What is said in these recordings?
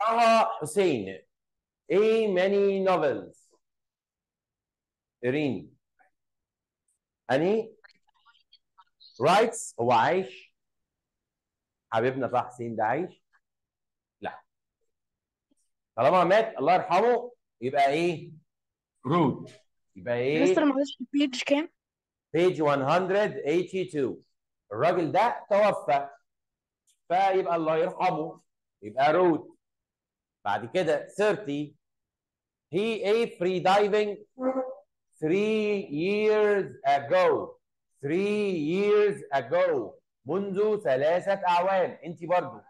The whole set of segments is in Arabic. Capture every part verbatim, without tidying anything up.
طه حسين. A many novels. إيرين. أني رايتس هو عايش. حبيبنا طه حسين ده عايش؟ لا. طالما مات الله يرحمه يبقى ايه؟ رود. يبقى مستر ايه؟ معلش البيج كام؟ page one hundred eighty-two. الراجل ده توفى فيبقى الله يرحمه يبقى رود. بعد كده thirty. He ate free diving three years ago. three years ago. منذ ثلاثة أعوام. أنت برضو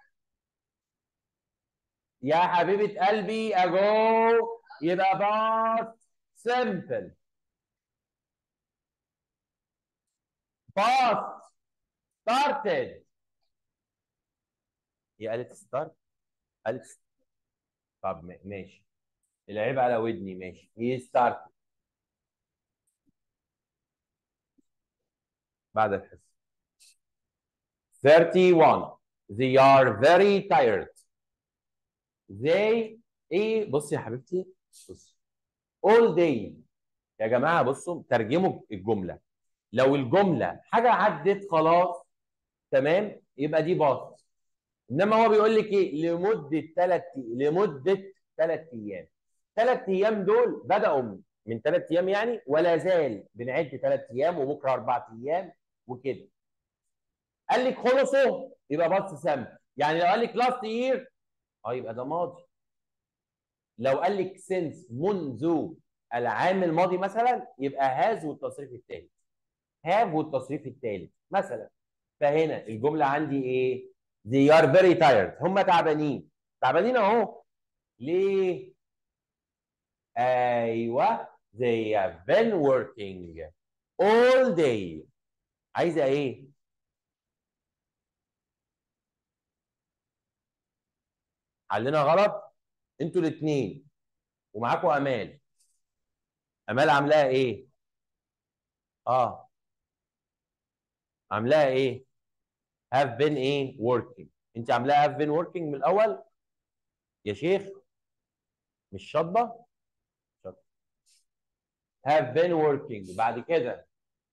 يا حبيبة قلبي ago يبقى past simple. past started. هي قالت ستارت؟ قالت st- طب م- ماشي. العيب على ودني. ماشي. هي ستارت بعد الحصة. thirty-one. They are very tired. They ايه؟ بصي يا حبيبتي. بصي. all day. يا جماعة بصوا ترجموا الجملة. لو الجملة حاجة عدت خلاص تمام يبقى دي باص. انما هو بيقول لك ايه؟ لمدة ثلاث لمدة ثلاث ايام. ثلاث ايام دول بدأوا من ثلاث ايام يعني ولا زال بنعد ثلاث ايام وبكره اربع ايام وكده. قال لك خلصوا يبقى باص سم. يعني لو قال لك لاست يير اه يبقى ده ماضي. لو قال لك سينس منذ العام الماضي مثلا يبقى هاز والتصريف الثالث. هاف والتصريف الثالث مثلا. فهنا الجمله عندي ايه؟ they are very tired. هم تعبانين. تعبانين اهو. ليه؟ ايوه they have been working all day. عايزه ايه؟ حلنا غلط انتوا الاثنين ومعاكم امال. امال عاملاها ايه؟ اه عاملاها ايه؟ have been ايه؟ working. انت عاملاها have been working من الاول يا شيخ. مش شاطبه؟ شاطبه. have been working. بعد كده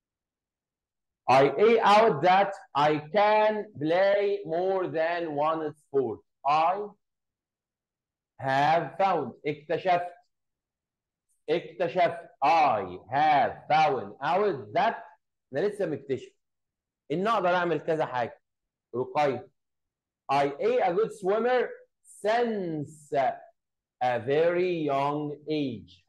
I ate out that I can play more than one sport. I have found. اكتشفت. اكتشفت. I have found out that انا لسه مكتشف ان اقدر اعمل كذا حاجه. رقي. I am a good swimmer since a very young age.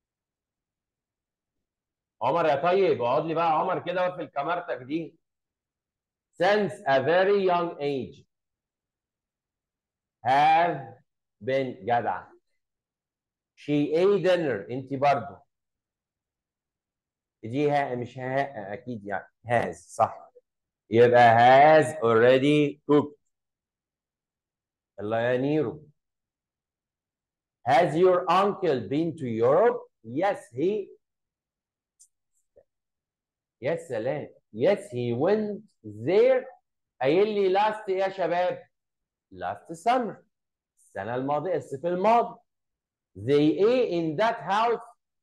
عمر يا طيب اقعد لي بقى عمر كده في الكاميرتك دي. Since a very young age. Have been جدع. She ate dinner. انت برضو دي ها مش ها اكيد يعني has صح. يبقى has already cooked. الله يا نيرو. Has your uncle been to Europe? Yes he. يا سلام. Yes he went there. قايل لي last يا شباب. last summer. السنة الماضية الصيف الماضي. They ate in that house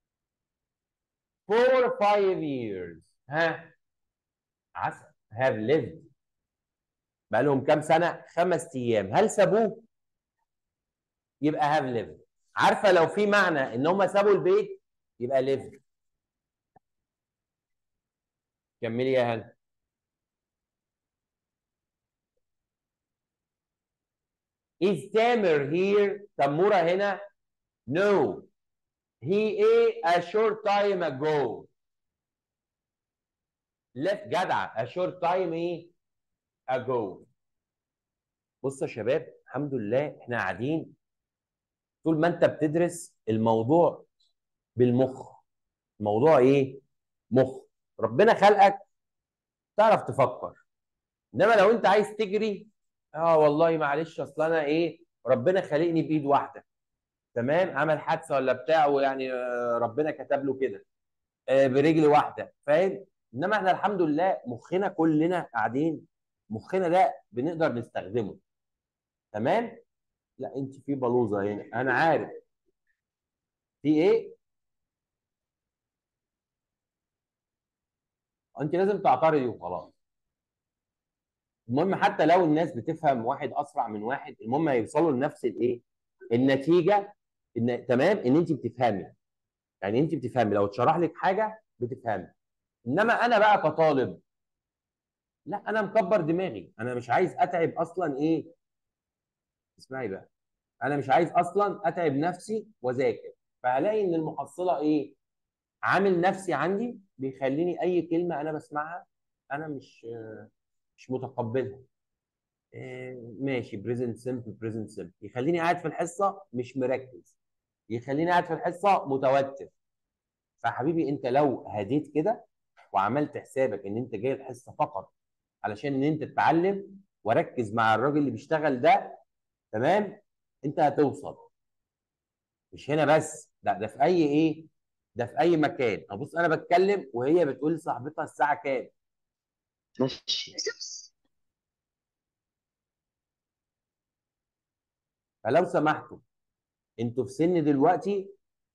for five years. ها عسل. have lived. بقى لهم كام سنة؟ خمس أيام. هل سابوه؟ يبقى have lived. عارفة لو في معنى إن هم سابوا البيت يبقى lived. كملي يا هنا. Is Tamer here؟ تمورة هنا؟ No. He ate a short time ago. left جدع. a short time ايه؟ ago. بصوا يا شباب الحمد لله احنا قاعدين طول ما انت بتدرس الموضوع بالمخ. الموضوع ايه؟ مخ. ربنا خلقك تعرف تفكر. انما لو انت عايز تجري اه والله معلش اصل انا ايه ربنا خلقني بايد واحده تمام عمل حادثه ولا بتاع ويعني آه، ربنا كتب له كده آه، برجل واحده فاهم. انما احنا الحمد لله مخنا كلنا قاعدين مخنا ده بنقدر نستخدمه تمام. لا انت في بلوزه هنا، انا عارف في ايه. انت لازم تعترضي وخلاص. المهم حتى لو الناس بتفهم واحد اسرع من واحد، المهم هيوصلوا لنفس الايه، النتيجه. ان تمام ان انت بتفهمي، يعني انت بتفهمي لو اتشرح لك حاجه بتفهمي. انما انا بقى كطالب، لا انا مكبر دماغي، انا مش عايز اتعب اصلا ايه. اسمعي بقى، انا مش عايز اصلا اتعب نفسي واذاكر. فهلاقي ان المحصله ايه، عامل نفسي عندي بيخليني اي كلمه انا بسمعها انا مش مش متقبلها. إيه، ماشي بريزنت سمبل بريزنت سمبل، يخليني قاعد في الحصه مش مركز، يخليني قاعد في الحصه متوتر. فحبيبي انت لو هديت كده وعملت حسابك ان انت جاي الحصه فقط علشان ان انت تتعلم، وركز مع الراجل اللي بيشتغل ده، تمام، انت هتوصل. مش هنا بس، ده ده في اي ايه، ده في اي مكان. ابص انا بتكلم وهي بتقول لصاحبتها الساعه كام. ماشي. فلو سمحتوا، انتوا في سن دلوقتي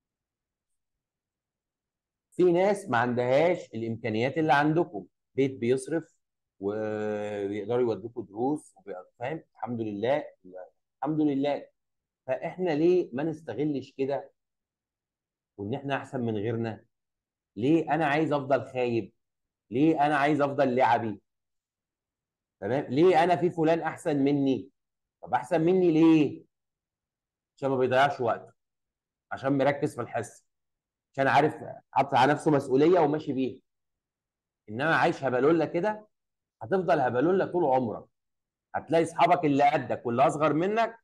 في ناس ما عندهاش الامكانيات اللي عندكم، بيت بيصرف وبيقدروا يودوكوا دروس وبي- فاهم، الحمد لله، الحمد لله. فاحنا ليه ما نستغلش كده وان احنا احسن من غيرنا؟ ليه انا عايز افضل خايب؟ ليه انا عايز افضل لعبي؟ تمام، ليه انا في فلان احسن مني؟ طب احسن مني ليه؟ عشان ما بيضيعش وقته، عشان مركز في الحصه، عشان عارف حاطط على نفسه مسؤوليه وماشي بيها. انما عايش هبلوله كده، هتفضل هبلوله طول عمرك. هتلاقي اصحابك اللي قدك واللي اصغر منك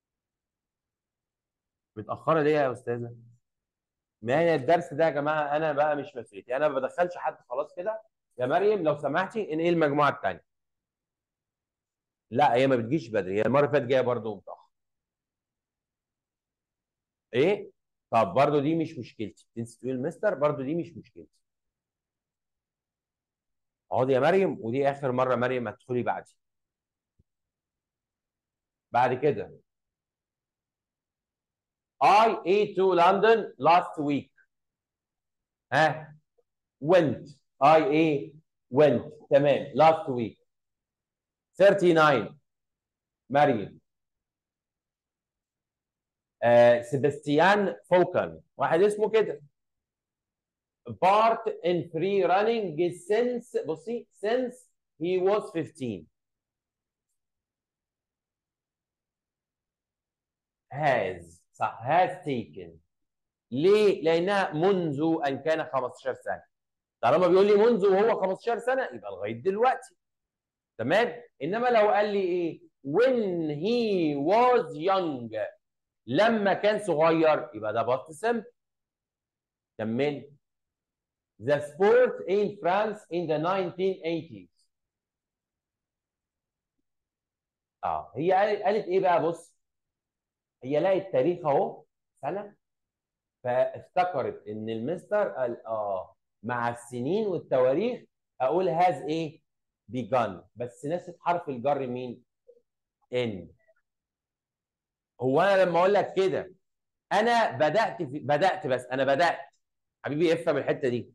متاخره ليه يا استاذه؟ ما هي الدرس ده يا جماعه انا بقى مش مسؤوليتي، انا ما بدخلش حد خلاص كده. يا مريم لو سمحتي انقلي المجموعه الثانيه. لا هي ما بتجيش بدري، هي المره اللي فاتت جايه برضه متاخر. ايه؟ طب برضه دي مش مشكلتي، تنسي تقول المستر، برضه دي مش مشكلتي. اقعدي يا مريم، ودي اخر مره مريم هتدخلي بعدي. بعد كده I ate to London last week. ها، went. I ate went. تمام last week. ثلاثة وثلاثين مريم. آه سيباستيان فوكن، واحد اسمه كده. part in free running since بصي since he was fifteen. has صح، has taken. ليه؟ لانها منذ ان كان خمستاشر سنه. طالما بيقول لي منذ وهو خمستاشر سنه يبقى لغايه دلوقتي. تمام. انما لو قال لي ايه when he was young، لما كان صغير، يبقى ده باست سمبل. كمل. the sport in France in the nineteen eighties. اه هي قالت قالت ايه بقى؟ بص، هي لقت تاريخ اهو، سنه، فافتكرت ان المستر قال اه مع السنين والتواريخ اقول هاز ايه، begun، بس نسيت حرف الجر مين؟ ان. هو انا لما اقول لك كده انا بدات في بدات بس انا بدات. حبيبي افهم الحته دي.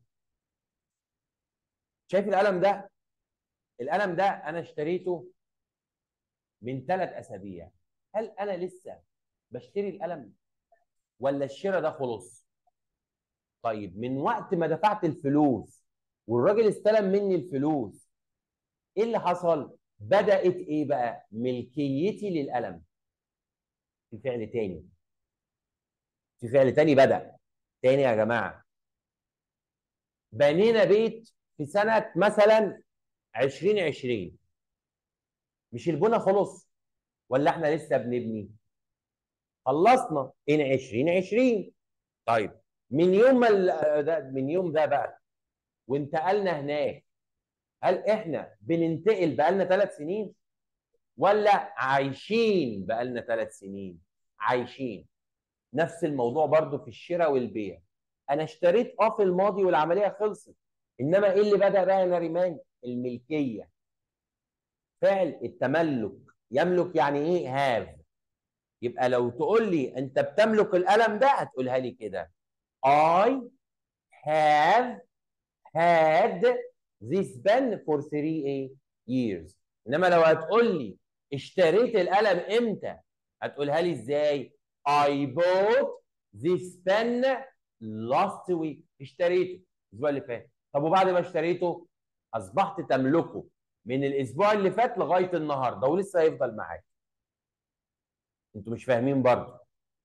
شايف القلم ده؟ القلم ده انا اشتريته من ثلاث اسابيع. هل انا لسه بشتري القلم ولا الشراء ده خلص؟ طيب من وقت ما دفعت الفلوس والراجل استلم مني الفلوس، ايه اللي حصل؟ بدات ايه بقى؟ ملكيتي للقلم. في فعل تاني، في فعل تاني بدا. تاني يا جماعه، بنينا بيت في سنه مثلا ألفين وعشرين، مش البنا خلص ولا احنا لسه بنبني؟ خلصنا ان ألفين وعشرين. طيب من يوم ما ال- ده من يوم ده بقى وانتقلنا هناك، هل احنا بننتقل بقالنا ثلاث سنين ولا عايشين بقالنا ثلاث سنين؟ عايشين. نفس الموضوع برضو في الشراء والبيع. انا اشتريت اه في الماضي والعمليه خلصت، انما ايه اللي بدا بقى يا نريمان؟ الملكيه. فعل التملك. يملك يعني ايه؟ هاف. يبقى لو تقول لي انت بتملك القلم ده هتقولها لي كده I have had this pen for three years. انما لو هتقول لي اشتريت القلم امتى هتقولها لي ازاي؟ I bought this pen last week. اشتريته الاسبوع اللي فات. طب وبعد ما اشتريته اصبحت تملكه من الاسبوع اللي فات لغايه النهارده ولسه هيفضل معاك. انتوا مش فاهمين برضه.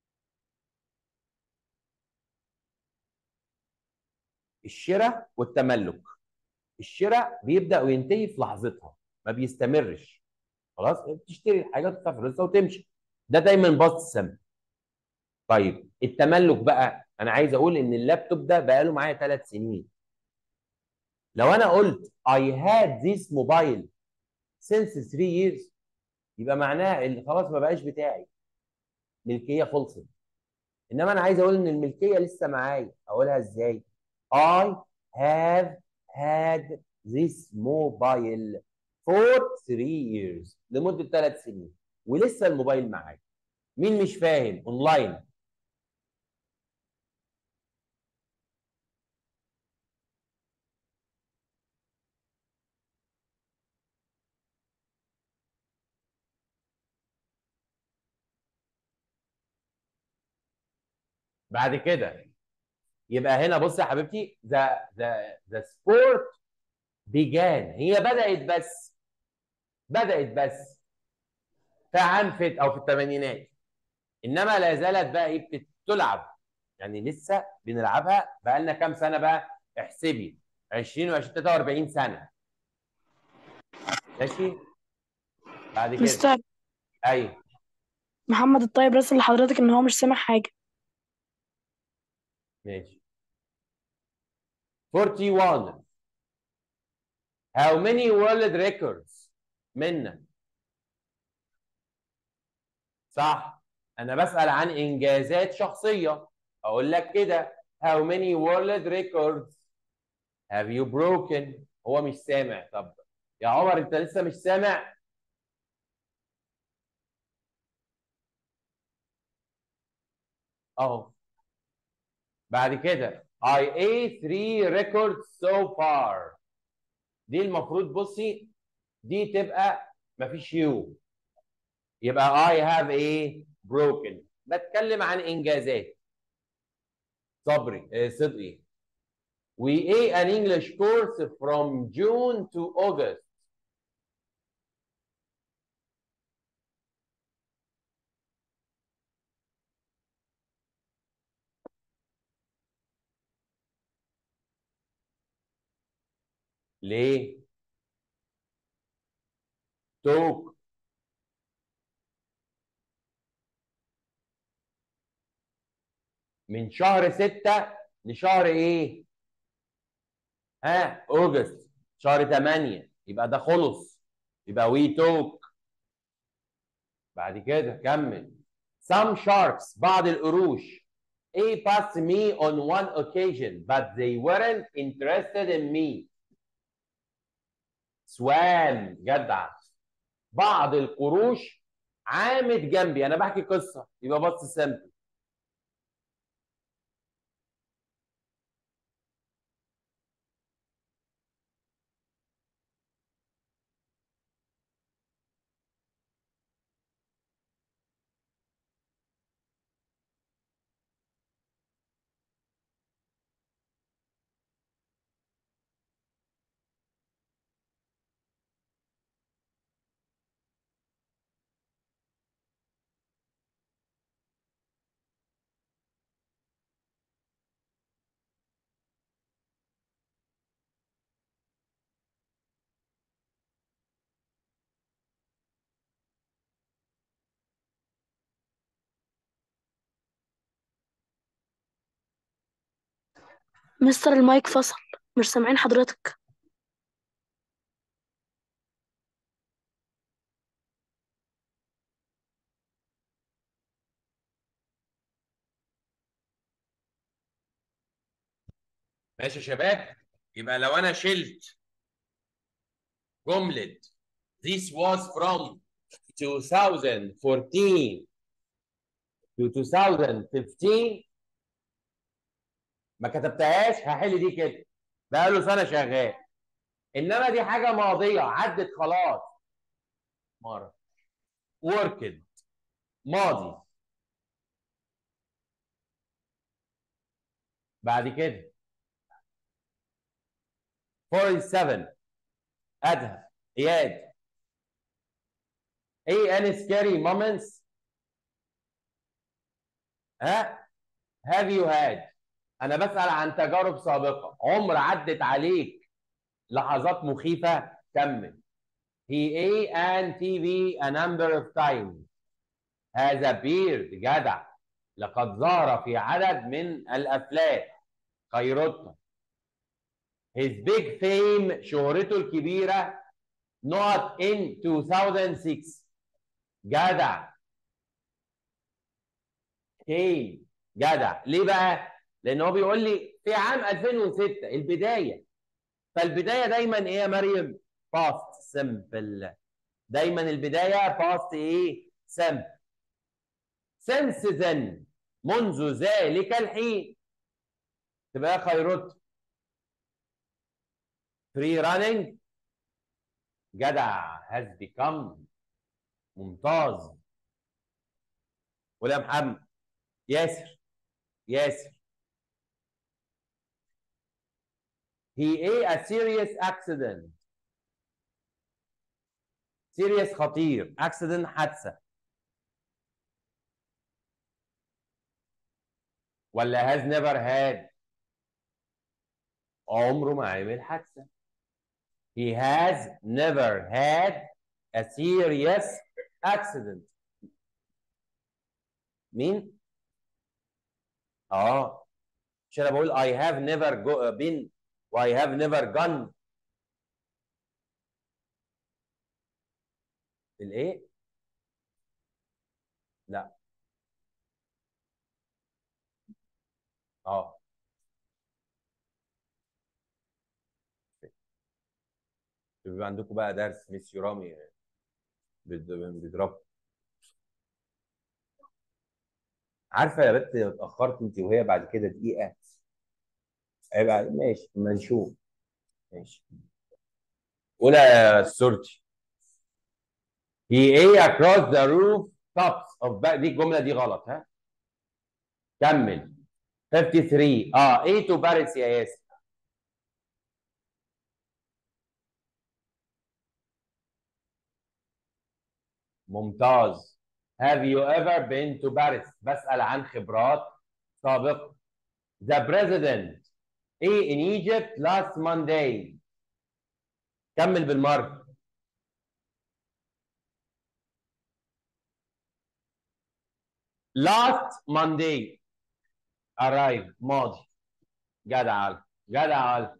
الشراء والتملك. الشراء بيبدا وينتهي في لحظتها، ما بيستمرش. خلاص بتشتري الحاجه تدفع فلوسها وتمشي. ده دايما باص سم. طيب التملك بقى، انا عايز اقول ان اللابتوب ده بقى له معايا ثلاث سنين. لو انا قلت I had this mobile since three years يبقى معناها ان خلاص ما بقاش بتاعي، ملكيه خلصت. انما انا عايز اقول ان الملكيه لسه معايا. اقولها ازاي؟ I have had this mobile for three years لمده ثلاث سنين ولسه الموبايل معايا. مين مش فاهم؟ اونلاين. بعد كده يبقى هنا بص يا حبيبتي، ذا ذا ذا سبورت بيجان، هي بدأت بس بدأت بس في عام فت او في الثمانينات، انما لا زالت بقى ايه بتلعب. يعني لسه بنلعبها بقى لنا كام سنه بقى؟ احسبي عشرين و20 ثلاثة وأربعين سنه. ماشي. بعد كده مستر ايوه محمد الطيب راسل لحضرتك ان هو مش سامع حاجه. ماشي. واحد وأربعين. How many world records منا؟ صح. انا بسأل عن انجازات شخصيه. اقول لك كده How many world records have you broken؟ هو مش سامع. طب يا عمر انت لسه مش سامع؟ اهو. بعد كده I ate three records so far. دي المفروض بصي دي تبقى مفيش يو، يبقى I have a broken. بتكلم عن انجازات. صبري آه، صدقي. We ate an English course from June to August. ليه؟ توك. من شهر ستة لشهر ايه؟ ها اوجست. شهر ثمانية يبقى ده خلص، يبقى وي توك. بعد كده كمل. Some sharks بعض القروش A passed me on one occasion but they weren't interested in me. swam جدع. بعض القروش عامت جنبي. انا بحكي قصه يبقى بص سامبل. مستر المايك فصل، مش سامعين حضرتك. ماشي يا شباب. يبقى لو انا شلت جمله this was from twenty fourteen to twenty fifteen ما كتبتهاش هحل دي كده بقاله سنه شغال، انما دي حاجه ماضيه عدت خلاص. مره worked ماضي. بعد كده forty-seven ادهم اياد. ايه any scary moments؟ ها have you had؟ انا بسأل عن تجارب سابقة، عمر عدت عليك لحظات مخيفة؟ كمل. he ate and T V a number of times has appeared جدع لقد ظهر في عدد من الافلام. خيرتها his big fame شهرته الكبيرة not in two thousand six جدع. اوكي جدع. ليه بقى؟ لان هو بيقول لي في عام ألفين وستة البدايه، فالبدايه دايما ايه يا مريم؟ باست سمبل. دايما البدايه باست ايه؟ سمبل. since then منذ ذلك الحين تبقى خيرت free running جدع has become ممتاز. ولا محمد ياسر ياسر he a serious accident. serious خطير، accident حادثة. ولا has never had عمره ما عمل حادثة. he has never had a serious accident. مين؟ اه مش انا بقول I have never go, been و I have never gone الايه؟ لا اه بيبقى عندكم بقى درس ميس يورامي بيضرب. عارفه يا بنت اتاخرت انت وهي بعد كده دقيقه هيبقى ماشي اما نشوف. ماشي قولها يا سورتي. he a across the roof tops of بقى دي الجمله دي غلط. ها كمل. fifty-three اه ايه تو باريس يا ياسر؟ ممتاز. have you ever been to Paris؟ بسأل عن خبرات سابقة. the president ايه in Egypt last Monday؟ كمل بالمرة. last Monday arrive ماضي. جدع علي جدع علي.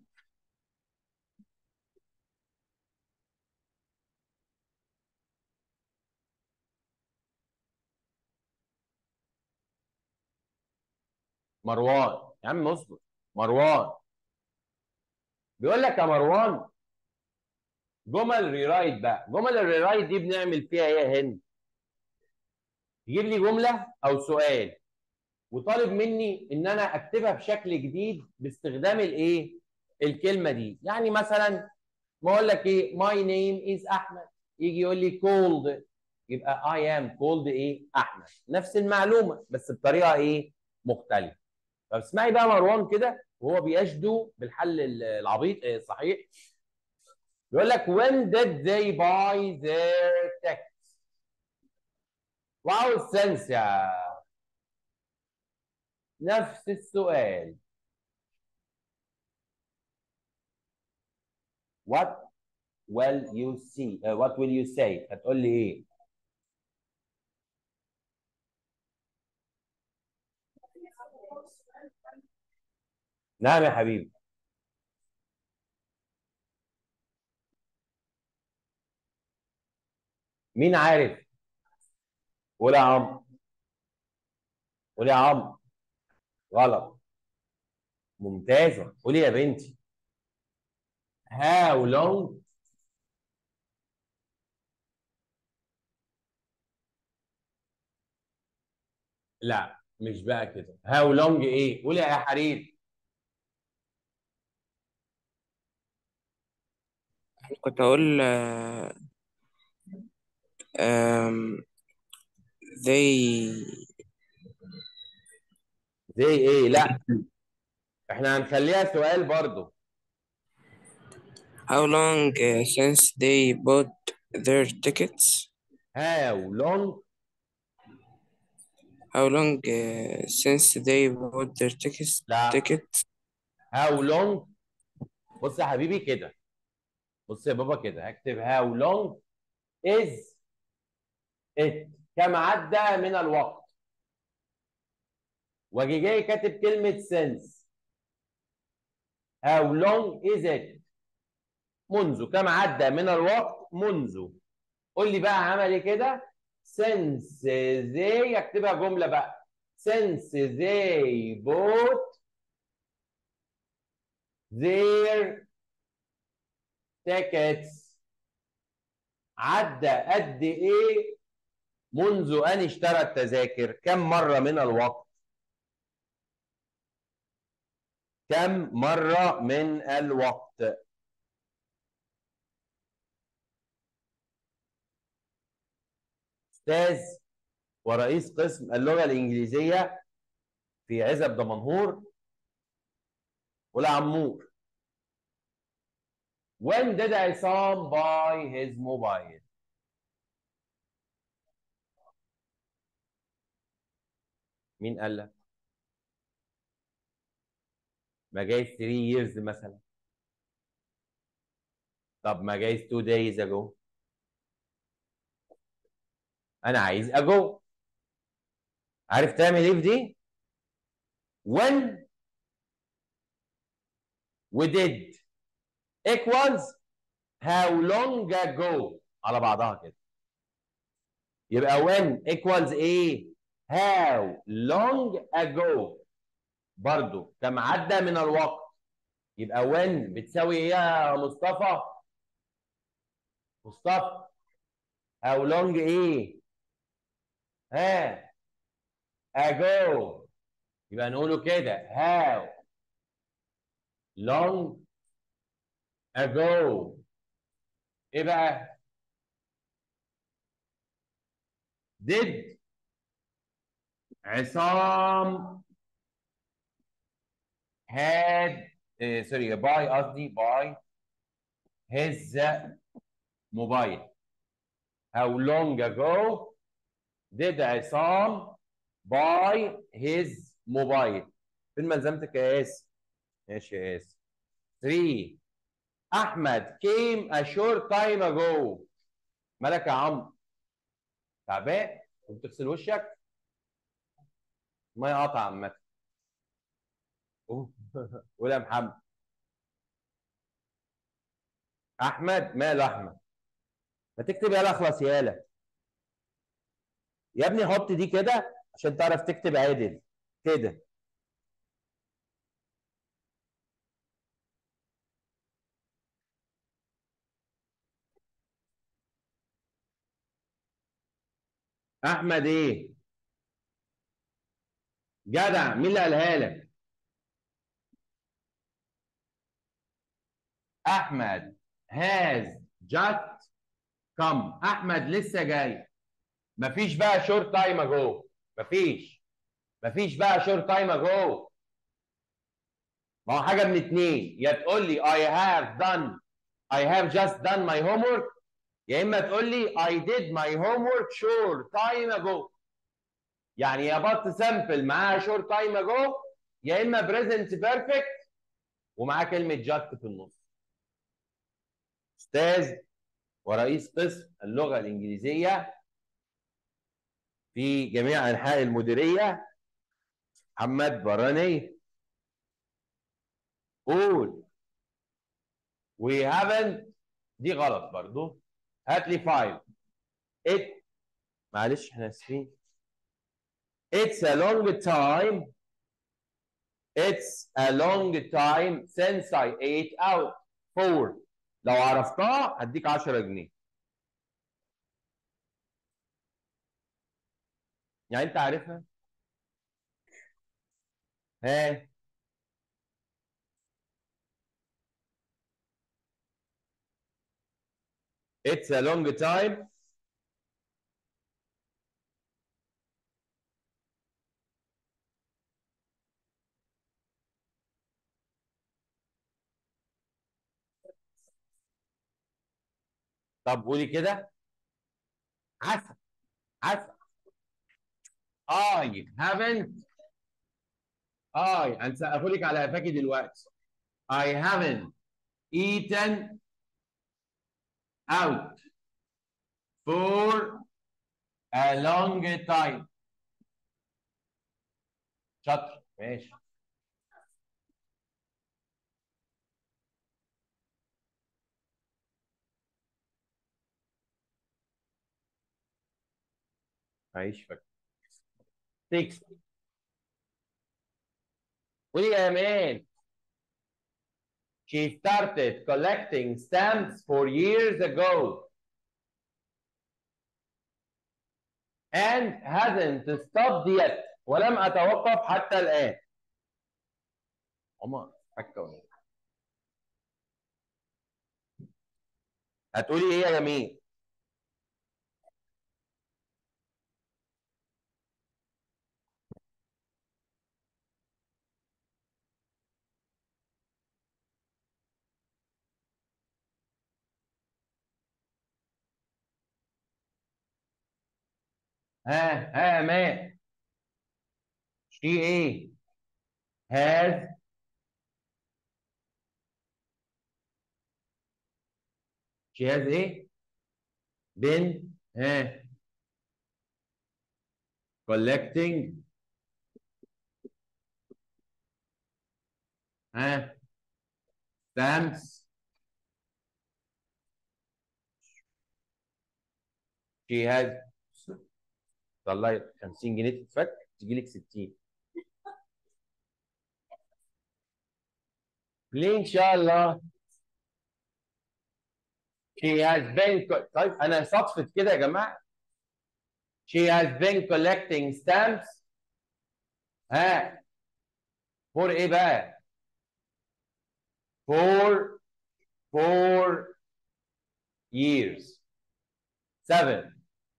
مروان يا عم اصبر. مروان بيقول لك يا مروان جمل ريرايت بقى. جمل الريرايت دي بنعمل فيها ايه يا هند؟ يجيب لي جمله او سؤال وطالب مني ان انا اكتبها بشكل جديد باستخدام الايه؟ الكلمه دي. يعني مثلا ما اقول لك ايه؟ ماي نيم از احمد، يجي يقول لي كولد، يبقى اي ام كولد ايه؟ احمد. نفس المعلومه بس بطريقه ايه؟ مختلفه. طب اسمعي بقى مروان كده وهو بيشدو بالحل العبيط إيه صحيح. بيقول لك when did they buy their tickets؟ واو السنس يا نفس السؤال. what will you see uh, what will you say؟ هتقول لي ايه؟ نعم يا حبيبي. مين عارف؟ قول يا عمرو. قول يا عمرو. غلط. ممتازه. قولي يا بنتي. how long لا مش بقى كده. هاو لونج ايه؟ قول يا حرير. كنت هقول آه، آم، they زي ايه؟ لا احنا هنخليها سؤال برضو. how long uh, since they bought their tickets هاو لونج. how long uh, since they bought their tickets لا ticket هاو لونج. بص يا حبيبي كده، بص يا بابا كده، هكتب هاو لونج از ات، كم عدى من الوقت، واجي جاي كاتب كلمه سينس. هاو لونج از ات، منذ، كم عدى من الوقت منذ. قول لي بقى عمل ايه كده؟ since they، اكتبها جمله بقى. since they bought their tickets، عدى قد ايه منذ ان اشترى التذاكر؟ كم مره من الوقت؟ كم مره من الوقت؟ استاذ ورئيس قسم اللغه الانجليزيه في عزب دمنهور والعمور. When did عصام buy his mobile؟ مين قال لك؟ ما جايز three years مثلا. طب ما جايز two days ago. انا عايز ago. عارف تعمل ايه في دي؟ when و did equals how long ago على بعضها كده. يبقى when equals ايه؟ how long ago، برضو كم عدى من الوقت. يبقى when بتساوي ايه يا مصطفى؟ مصطفى how long ايه؟ ها ago. يبقى نقوله كده how long ago. ايه بقى؟ did عصام had uh, sorry buy قصدي buy his mobile. How long ago did عصام buy his mobile؟ فين ملزمتك يا ياسر؟ ماشي يا ياسر. three احمد came a short time ago. مالك يا عمرو؟ تعبان؟ كنت تغسل وشك؟ ما يقطع عامة. قول يا محمد. احمد ماله احمد؟ ما تكتب يالا، اخلص يالا يا ابني. حط دي كده عشان تعرف تكتب عادل كده. احمد ايه؟ جدع، مين اللي قالها لك؟ احمد has just come. احمد لسه جاي. مفيش بقى شورت تايم اجو. مفيش مفيش بقى شورت تايم اجو. ما هو حاجه من اتنين، يا تقول لي I have done I have just done my homework، يا اما تقول لي I did my homework short time ago. يعني يا بط سامبل معاها شورت تايم اجو، يا اما بريزنت بيرفكت ومعاه كلمه جاست في النص. استاذ ورئيس قسم اللغه الانجليزيه في جميع انحاء المديريه محمد براني. قول. we haven't، دي غلط برضو. هات لي فايف. it، معلش احنا اسفين. it's a long time it's a long time since I ate out. four، لو عرفتها هديك عشرة جنيه. يعني انت عارفها؟ ها it's a long time طب قولي كده. عسل عسل. I haven't I هنسقفوا لك على قفاكي دلوقتي. I haven't eaten out for a long time. شاطر ماشي. عايش فاكر. ستة. قولي يا مان. She started collecting stamps four years ago and hasn't stopped yet. ولم أتوقف حتى الآن. عمر فكة ولا إيه؟ هتقولي إيه يا جميل؟ ها ها يا مان. She إيه؟ has she has إيه؟ been ها collecting ها stamps. she has طلعي خمسين جنيه تتفك تجي لك ستين. ليه ان شاء الله. she has been طيب انا صدفت كده يا جماعه. she has been collecting stamps ها for ايه بقى؟ for four years. seven.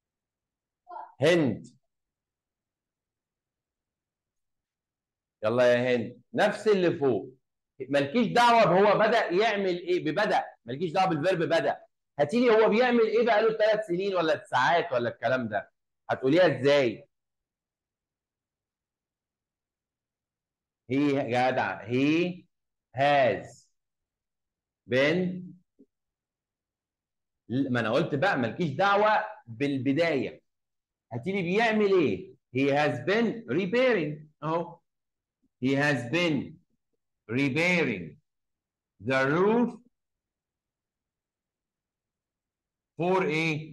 هند. يلا يا هند نفس اللي فوق. مالكيش دعوه بهو بدا يعمل ايه ببدا. مالكيش دعوه بالفيرب بدا. هاتي لي هو بيعمل ايه بقى له ثلاث سنين ولا ساعات ولا الكلام ده. هتقوليها ازاي؟ هي جدع. he has been. ما انا قلت بقى مالكيش دعوه بالبدايه. هاتي لي بيعمل ايه. he has been repairing اهو. he has been repairing the roof for a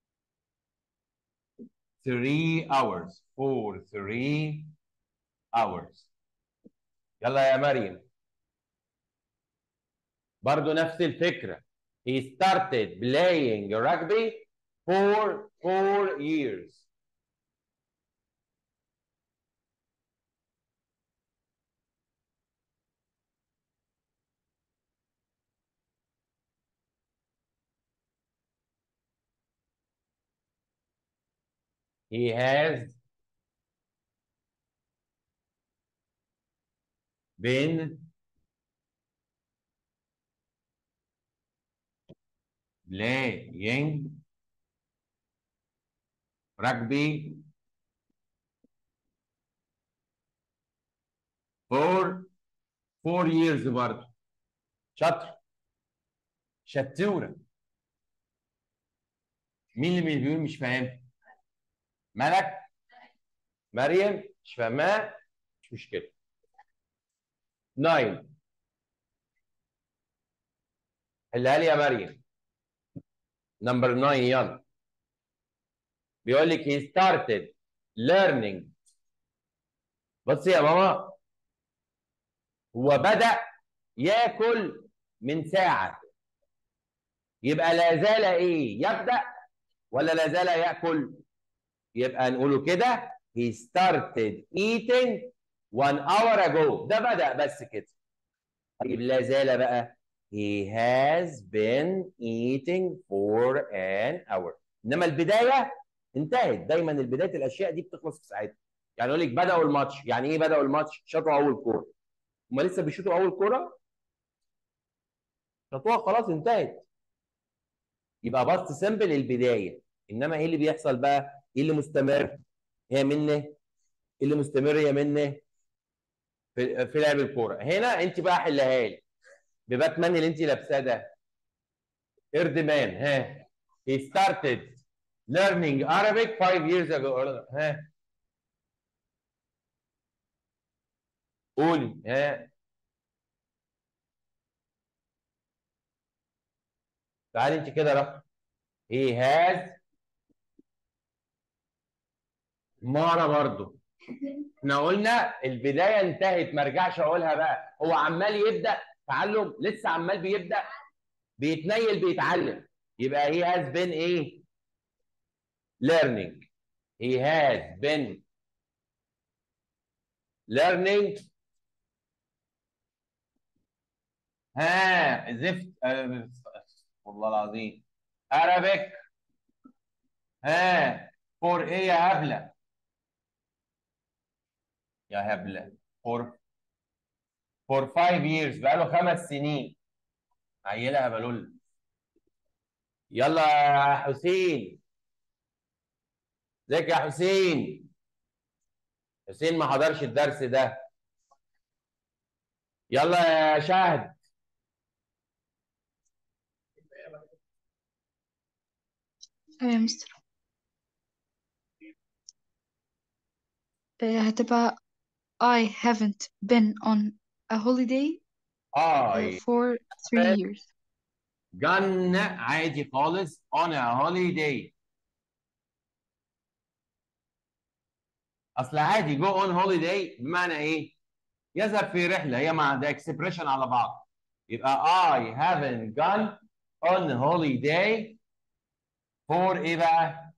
three hours. for three hours. يلا يا مريم. برضو نفس الفكرة. he started playing rugby for four years. he has been playing rugby for four years برضه. شاطر. شطورة. مين اللي بيقول مش فاهم؟ ملك. مريم مش فاهماه مش مشكلة. تسعة. حلها لي يا مريم. نمبر تسعة يلا. بيقول لك he started learning. بصي يا ماما. هو بدأ ياكل من ساعة. يبقى لا زال ايه؟ يبدأ ولا لا زال ياكل؟ يبقى نقوله كده he started eating one hour ago ده بدأ بس كده. طيب لا زال بقى he has been eating for an hour. انما البدايه انتهت. دايما البدايه الاشياء دي بتخلص في ساعتها. يعني يقول لك بدأوا الماتش، يعني ايه بدأوا الماتش؟ شاطوا اول كوره. هم لسه بيشوطوا اول كوره؟ شاطوها خلاص انتهت. يبقى باست سمبل البدايه. انما ايه اللي بيحصل بقى؟ ايه اللي مستمر؟ هي منه. ايه اللي مستمر يا منه؟ في في لعب الكوره. هنا انت بقى حلها لي بباتمان اللي انت لابساه ده. اردمان. ها he started learning Arabic five years ago. ها قولي. ها تعالي انت كده رقم. he has مارا برضو. احنا قلنا البدايه انتهت، ما ارجعش اقولها بقى. هو عمال يبدا تعلم، لسه عمال بيبدا بيتنيل بيتعلم. يبقى he has been ايه؟ learning. he has been learning. ها زفت آه، والله العظيم Arabic. ها for ايه يا هبله؟ يا هبله for for five years بقاله خمس سنين. عيله هبلول. يلا يا حسين. ازيك يا حسين؟ حسين ما حضرش الدرس ده. يلا يا شهد. أيوة يا مستر. آه، هتبقى I haven't been on a holiday uh, I for three years. gone عادي خالص on a holiday. اصل عادي go on holiday بمعنى ايه؟ يذهب في رحله. هي مع ده اكسبريشن على بعض. يبقى I haven't gone on holiday for ايه بقى؟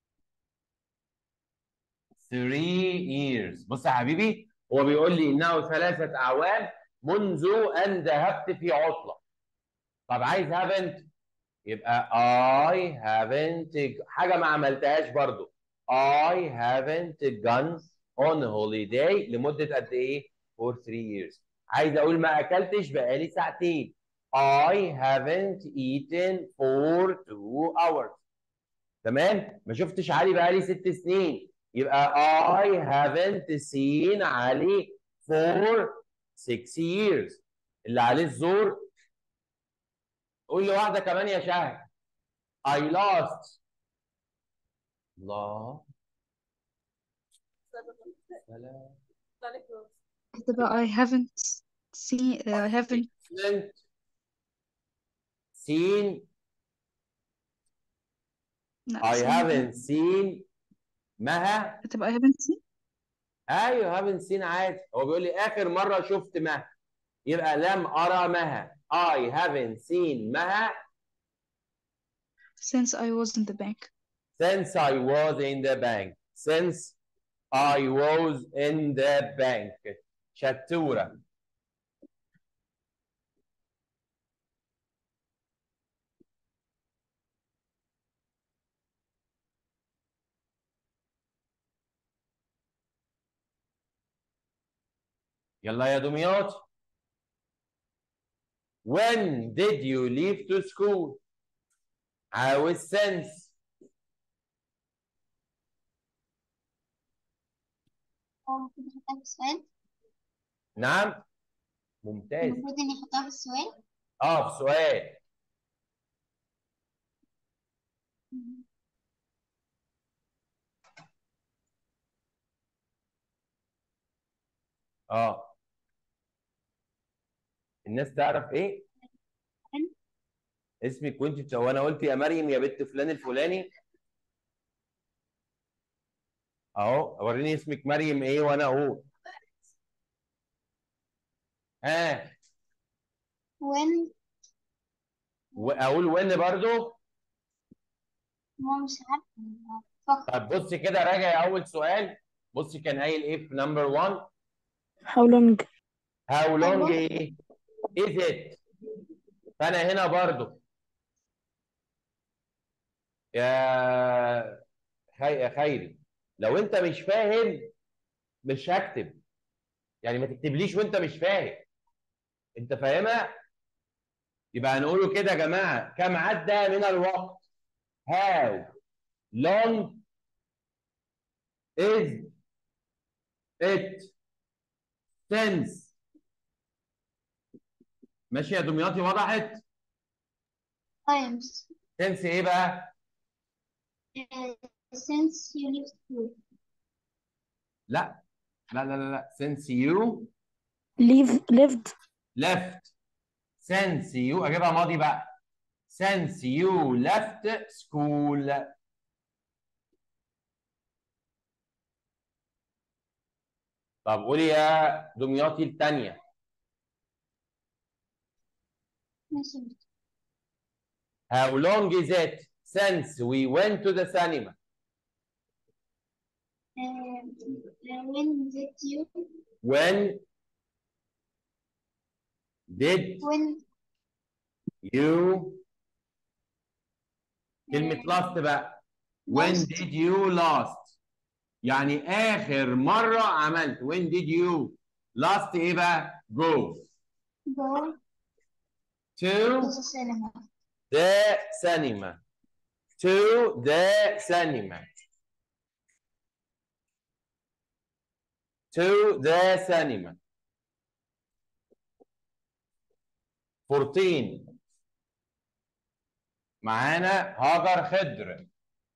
three years. بص يا حبيبي، هو بيقول لي انه ثلاثه اعوام منذ ان ذهبت في عطله. طب عايز haven't، يبقى I haven't حاجه ما عملتهاش برضو. I haven't gone on holiday لمده قد ايه؟ for three years. عايز اقول ما اكلتش بقالي ساعتين. I haven't eaten for two hours. تمام؟ ما شفتش علي بقالي ست سنين. يبقى I haven't seen علي for six years. اللي عليه الزور. قول لي واحده كمان يا شهد. I lost. الله. سلام. هتبقى I haven't seen uh, I haven't Excellent. seen. لا I seen haven't seen مها. هتبقى I haven't seen ايوه haven't seen عادي. هو بيقول لي اخر مره شفت مها. يبقى لم ارى مها. I haven't seen مها since I was in the bank. since I was in the bank. Since I was in the bank. شطوره. يلا يا دمياط. When did you leave to school؟ عاوز since. هو المفروض يحطها في السؤال؟ نعم ممتاز. المفروض إني أحطها في السؤال؟ اه في سؤال. اه الناس تعرف ايه؟ اسمك وانت بت... وانا قلت يا مريم يا بنت فلان الفلاني. اهو وريني اسمك مريم ايه وانا اقول. ها when اقول وين برضو. هو مش عارفة فقط. طب بصي كده راجع اول سؤال. بصي كان قايل ايه في نمبر واحد؟ how long how long long. ايه is it. فانا هنا برضو يا خي... يا خيري لو انت مش فاهم مش هكتب، يعني ما تكتبليش وانت مش فاهم. انت فاهمها؟ يبقى هنقوله كده يا جماعه، كم عدى من الوقت. how long is it since. ماشي يا دمياطي، وضحت؟ Times. since ايه بقى؟ Uh, since you leave school. لا لا لا لا لا since you leave lived left. since you اجيبها ماضي بقى. since you left school. طب قولي يا دمياطي الثانيه. ماشي. how long is it since we went to the cinema. Uh, uh, when did you when did when you كلمة uh, last بقى. when last did you last يعني آخر مرة عملت. when did you last إيه بقى؟ go go to to the cinema. the cinema. to the cinema. to the cinema. fourteen معانا هاجر خضر.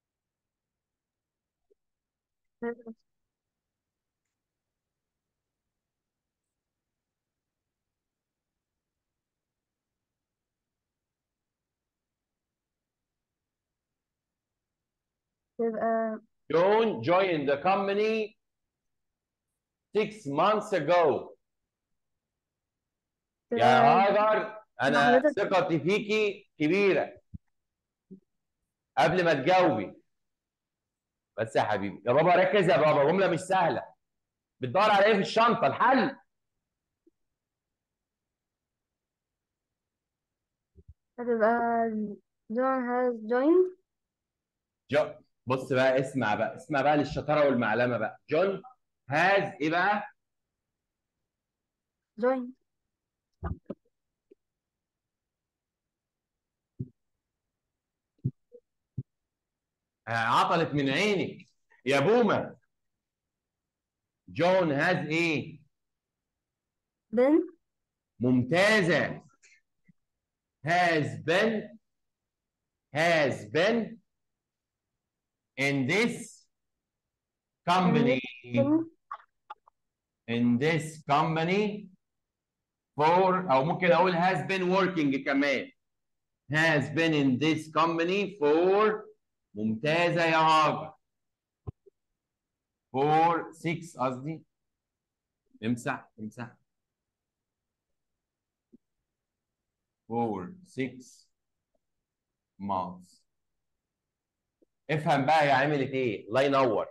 تبقى John joined the company six months ago. يا هاجر أنا حضرتك ثقتي فيكي كبيرة. قبل ما تجاوبي بس يا حبيبي، يا بابا ركز يا بابا، جملة مش سهلة. بتدور على إيه في الشنطة؟ الحل. هتبقى John has joined جو بص بقى، اسمع بقى اسمع بقى للشطارة والمعلمة بقى. جون هاز إيه بقى؟ joined عطلت من عينك يا بومة. جون هاز إيه؟ been ممتازة. has been has been in this company in this company for، أو ممكن أقول has been working كمان. has been in this company for. ممتازة يا هاجر. for six قصدي. امسح امسح. for six months. افهم بقى هي عملت ايه، الله ينور.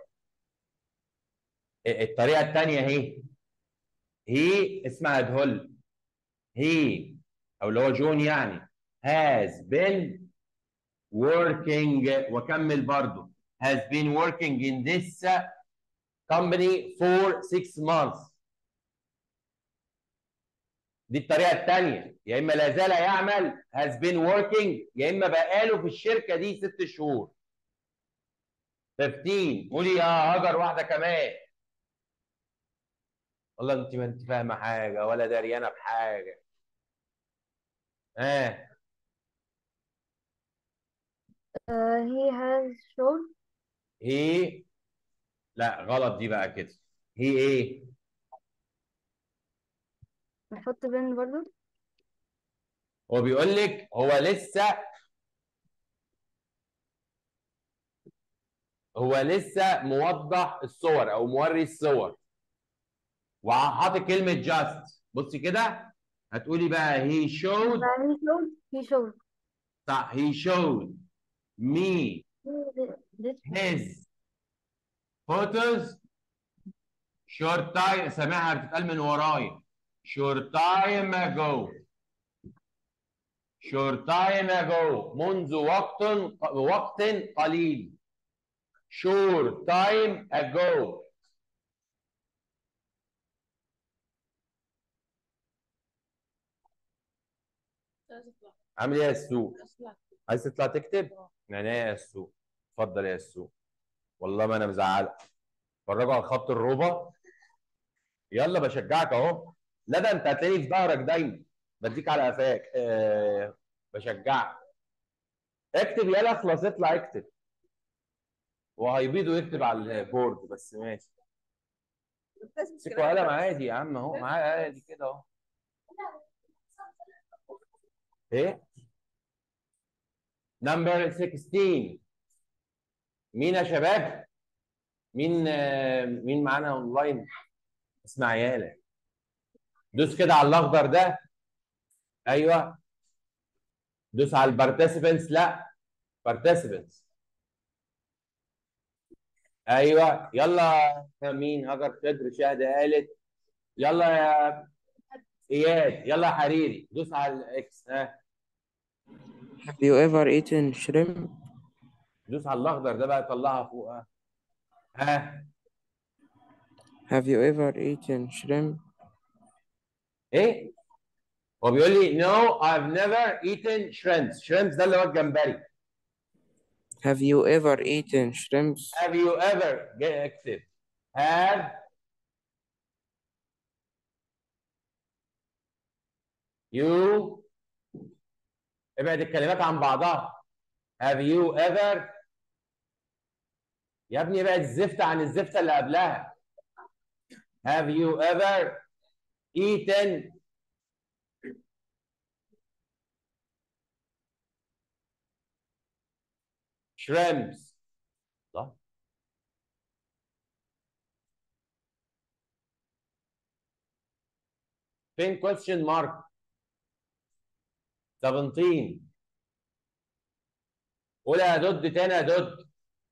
الطريقة الثانية اهي. هي اسمها دهل. هي او اللي هو جون يعني has been working، وكمل برضو has been working in this company for six months. دي الطريقة الثانية، يا إما لا زال يعمل has been working، يا إما بقاله في الشركة دي ست شهور. خمستاشر قولي يا هاجر واحدة كمان. والله أنت ما أنت فاهمة حاجة ولا داريانة بحاجة. ها آه. uh, he has shown هي لا غلط دي بقى كده. هي إيه؟ نحط been برضو. هو بيقول لك هو لسه هو لسه موضح الصور او موري الصور وحاطط كلمه جاست. بصي كده هتقولي بقى he showed. يبقى he showed he showed صح. he showed me this his photos short time سامعها بتتقال من ورايا. short time ago. short time ago منذ وقت وقت قليل. short time ago. عامل ايه يا السوق؟ عايز تطلع تكتب؟ يعني ايه يا السوق؟ اتفضل يا السوق. والله ما انا مزعلك. اتفرجوا على خط الربع. يلا بشجعك اهو. لا ده انت هتلاقيني في ظهرك دايما. بديك على قفاك. أه بشجعك. اكتب يلا اخلص اطلع اكتب. وهيبيض ويكتب على البورد بس ماشي. امسكوا قلم عادي يا عم اهو معايا عادي كده اهو. ايه؟ نمبر ستاشر. مين يا شباب؟ مين آه مين معانا اونلاين؟ اسمع يالا. دوس كده على الاخضر ده. ايوه. دوس على البارتيسيبنتس. لا بارتيسيبنتس. ايوه يلا. مين؟ هاجر خضر. شهد قالت. يلا يا اياد. يلا يا حريري. دوس على الاكس. ها. Have you ever eaten shrimp? دوس على الاخضر ده بقى طلعها فوق. ها. ها. Have you ever eaten shrimp? ايه؟ هو بيقول لي no I've never eaten shrimps. shrimps ده اللي هو الجمبري. Have you ever eaten shrimps? have you ever جاي اكتب have you ابعد الكلمات عن بعضها. have you ever يا ابني ابعد الزفت عن الزفته اللي قبلها. have you ever eaten shrimps. صح. فين question mark؟ سبعتاشر. قول يا دود تاني يا دود.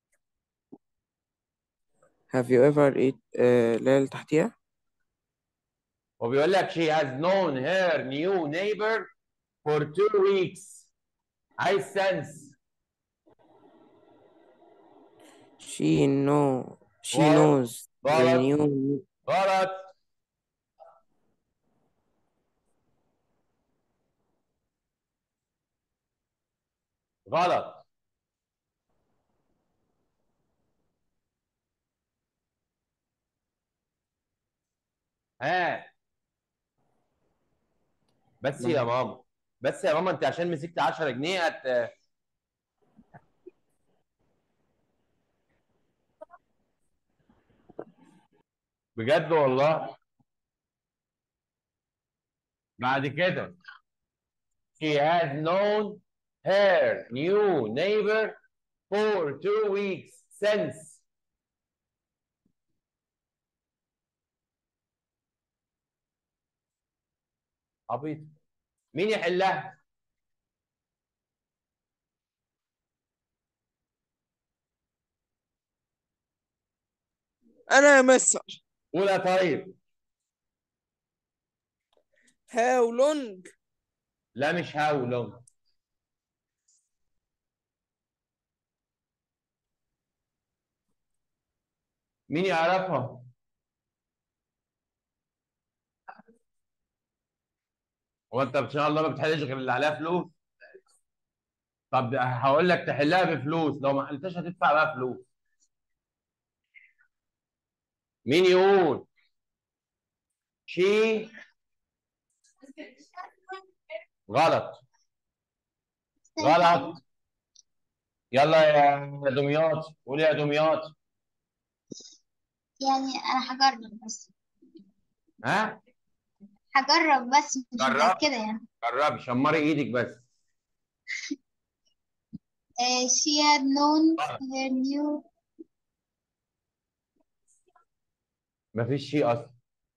Have you ever eat آه لا اللي تحتيها؟ وبيقول لك she has known her new neighbor for two weeks. عايز sense. She know she غلط. knows the غلط. new غلط. غلط. ها. بس يا ماما. بس يا ماما انت عشان مسكت عشرة جنيه هت بجد والله. بعد كده she has known her new neighbor for two weeks since. عبيط. مين يحلها؟ أنا يا مستر. قول يا طيب. How long? لا مش how long. مين يعرفها؟ هو انت ان شاء الله ما بتحلش غير اللي عليها فلوس؟ طب هقول لك تحلها بفلوس، لو ما حلتهاش هتدفع بقى فلوس. مين يقول؟ شي. غلط. غلط. يلا يا دمياط. قول يا دمياط. يعني أنا هجرب بس. ها؟ هجرب بس مش جرب. متأكدة يعني. جربي شمري ايدك بس. Uh, she had known her new مفيش شيء اصلا.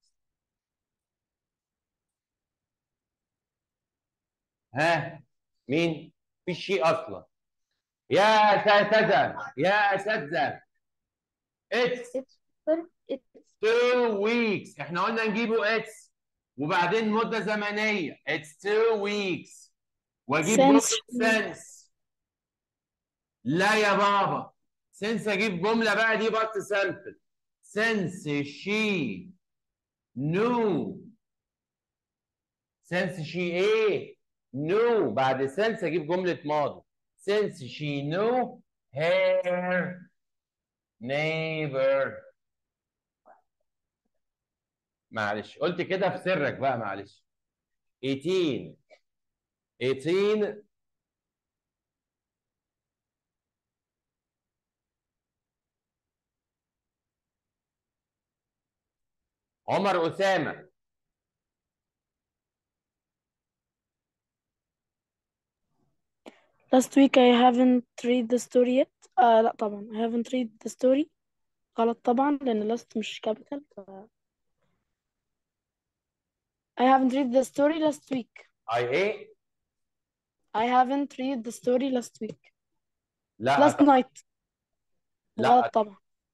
ها؟ مين؟ مفيش شيء اصلا. يا اساتذه يا اساتذه. اتس it's two weeks. احنا قلنا نجيبه it's وبعدين مدة زمنية. It's two weeks. واجيب جملة since since. لا يا بابا. since اجيب جملة بقى دي بس sample. Since she knew. since she ايه؟ knew. بعد since اجيب جملة ماضي. Since she knew her neighbor. معلش قلت كده في سرك بقى معلش. eighteen eighteen عمر أسامة. last week I haven't read the story yet. آه لا طبعا I haven't read the story. غلط طبعا لأن last مش capital. ف... I haven't read the story last week. I ايه؟ I haven't read the story last week. لا last طبعا. night. لا غلط طبعا.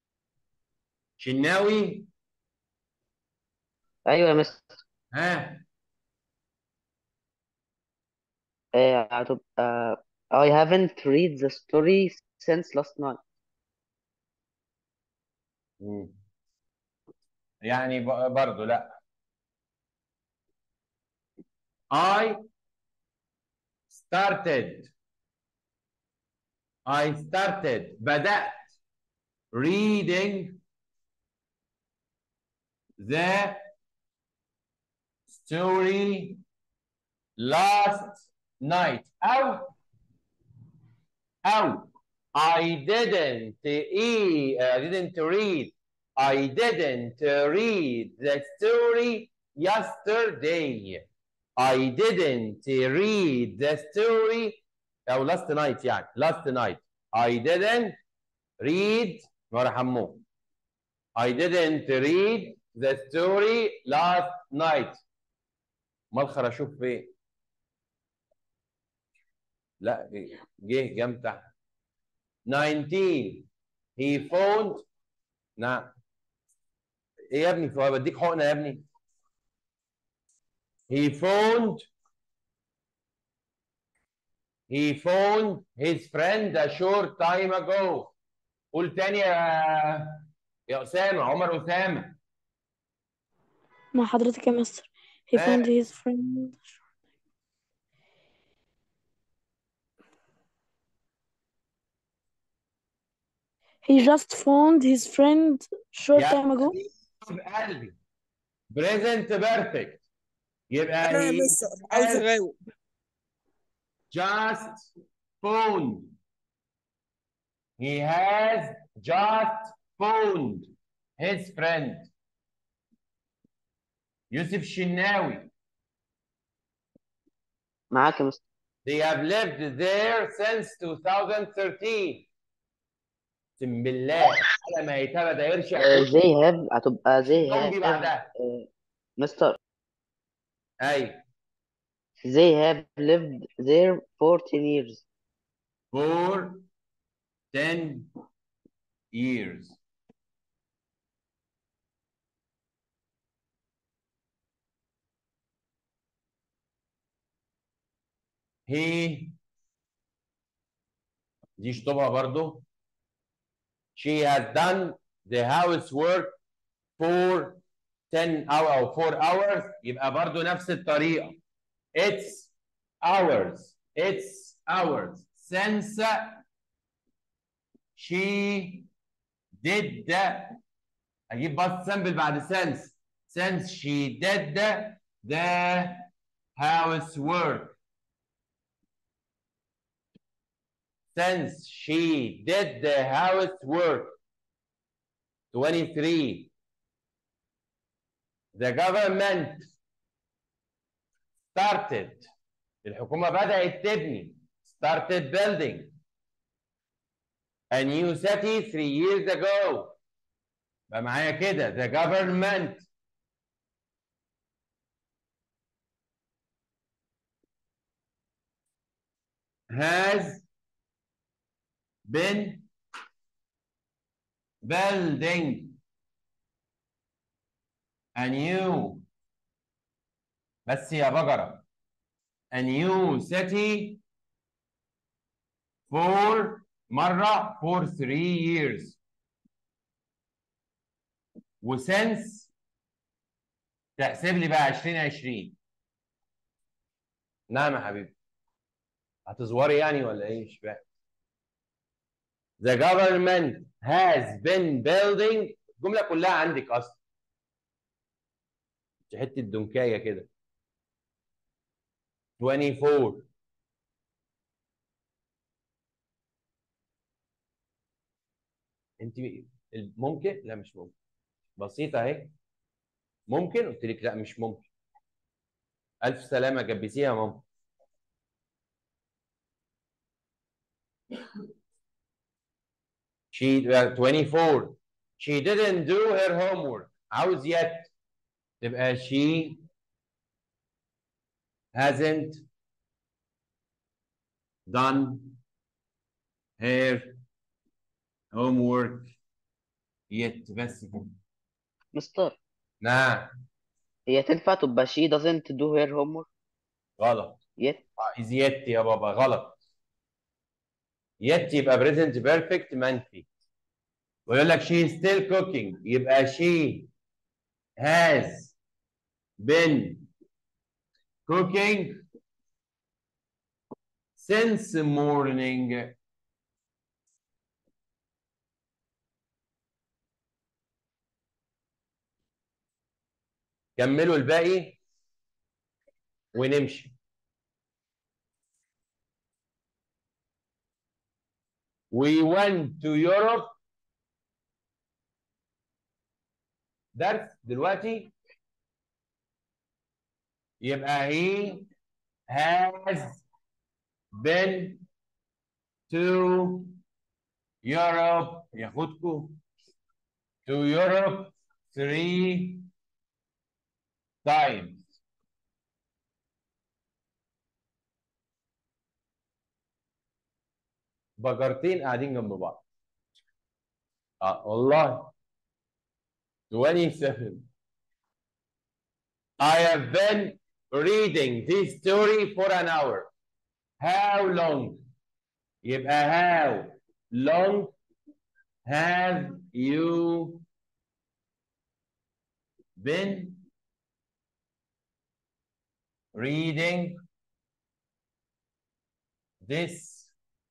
شناوي. ايوه يا مستر. ها. آه، هتبقى I haven't read the story since last night. مم. يعني ب- برضو لا. I started I started بدأت reading the story last night. أو أو I didn't eat, I didn't read I didn't read the story yesterday. I didn't read the story أو last night يعني last night. I didn't read نور حمو. I didn't read the story last night. مالخر أشوف فين؟ لا جه جنب تحت. nineteen he phoned. نعم. ايه يا ابني؟ فهو بديك حقنه يا ابني. he phoned he phoned his friend a short time ago. قول تاني يا يا اسامه. عمر اسامه. مع حضرتك يا مستر. He ها. found his friend. He just found his friend short يا time ago. قلبي present perfect. يبقى انا يا he مستر عاوز has اغاوب. just phoned. He has just phoned his friend. يوسف الشناوي. معاك يا مستر. They have lived there since two thousand thirteen. اقسم بالله على ما يتابع ده يرشع آه، يقول they have هتبقى they زومبي have بعدها. آه، مستر ايوه. they have lived there fourteen years. for ten years. He دي شطبها برضو. She has done the housework for ten hours او four hours. يبقى برضو نفس الطريقة. It's hours. It's hours. Since she did that. اجيب بس سامبل بعد since. Since she did the, the housework. Since she did the housework. twenty-three. The government started. الحكومة بدأت تبني. Started building a new city three years ago. بقى معايا كده. The government has been building a new بس يا بجرة a new city for مرة for three years وسنس تحسب لي بقى ألفين وعشرين. نعم يا حبيبي هتزوري يعني ولا ايه مش فاهم. The government has been building الجملة كلها عندك أصلا حتة دنكاية كده. twenty-four انت ممكن لا مش ممكن بسيطة اهي. ممكن قلت لك لا مش ممكن. ألف سلامة جبسيها يا ماما. She twenty-four she didn't do her homework. عاوز yet تبقى she hasn't done her homework yet. بس كده. مستر نعم هي تنفع تبقى she doesn't do her homework غلط. yet؟ is yet يا بابا غلط. yet يبقى present perfect منفي. ويقول لك she is still cooking يبقى she has been cooking since morning. كملوا الباقي ونمشي. We went to Europe. درس دلوقتي يبقى he has been to Europe ياخدكم to Europe three times. بجرتين قاعدين جنب بعض. اه والله. twenty-seven I have been reading this story for an hour. How long? يبقى how long have you been reading this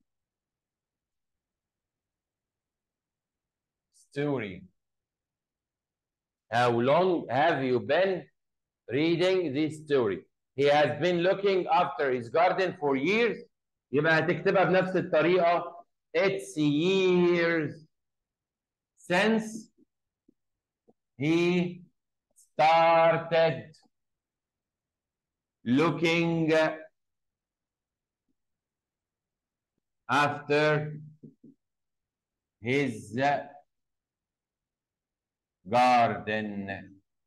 story? How long have you been reading this story? He has been looking after his garden for years. يبقى هتكتبها بنفس الطريقة. It's years since he started looking after his garden.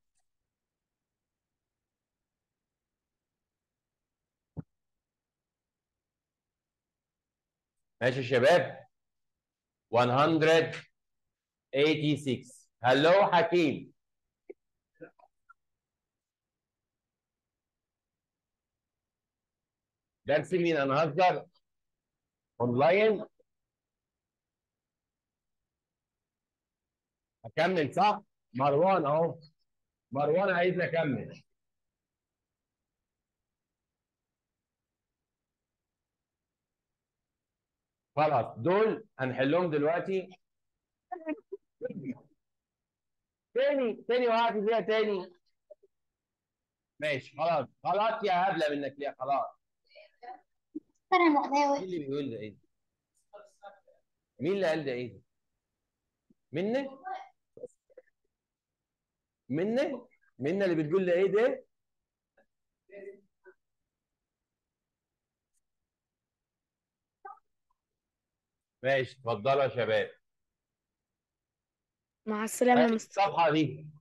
ماشي يا شباب. one hundred eighty-six هلو حكيم. درس مين انا هزر اونلاين. اكمل صح. مروان اهو. مروان عايزني اكمل. خلاص دول هنحلهم دلوقتي. تاني تاني وقعت فيها تاني. ماشي خلاص خلاص يا هبله منك ليه خلاص. مين اللي بيقول ده ايه ده؟ مين اللي قال ده ايه ده؟ منى؟ منى؟ منى اللي بتقول ده ايه ده؟ ماشي اتفضلوا يا شباب. مع السلامة يا مستر. الصفحه دي